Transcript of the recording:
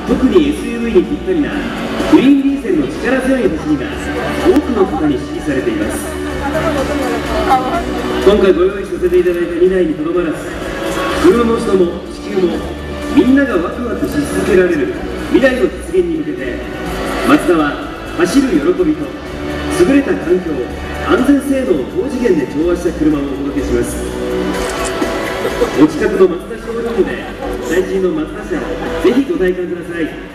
特に SUV にぴったりなグリーンディーゼルの力強い走りが多くの方に支持されています。今回ご用意させていただいた2台にとどまらず、車も人も地球もみんながワクワクし続けられる未来の実現に向けて、マツダは走る喜びと優れた環境、安全性能を高次元で調和した車をお届けします。お近くのマツダショールームで最新のマツダ車をぜひご体感ください。